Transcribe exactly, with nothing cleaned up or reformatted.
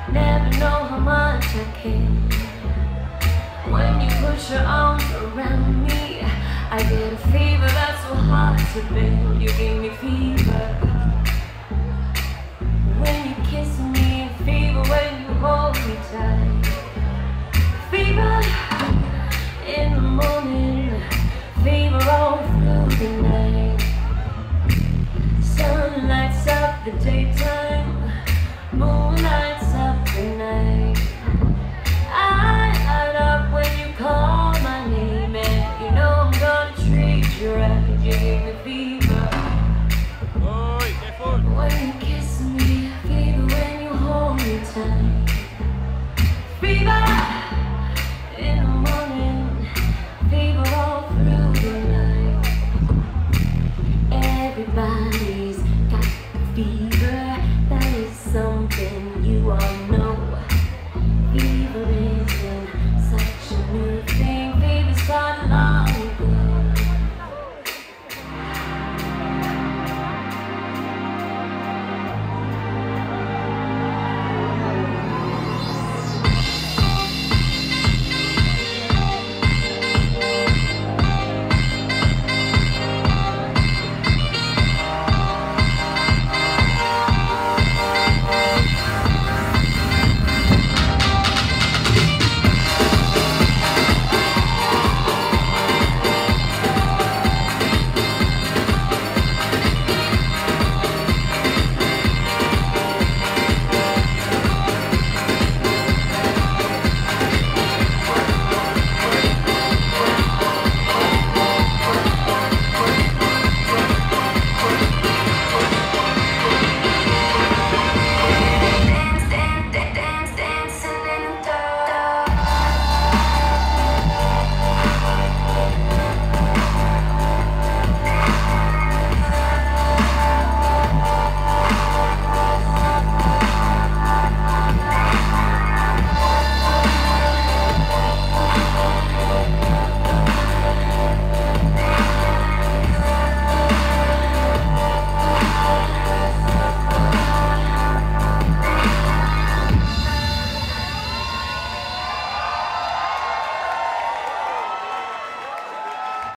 Never know how much I care. When you put your arms around me, I get a fever that's so hard to bear. You give me fever when you kiss me, fever when you hold me tight. Fever in the morning, fever all through the night. Sun lights up the daytime, moon lights up the night. I light up when you call my name, and you know I'm gonna treat you right. You give me fever when you kiss me, fever when you hold me tight. Fever in the morning, fever all through the night. Everybody's got fever, that is something you all know.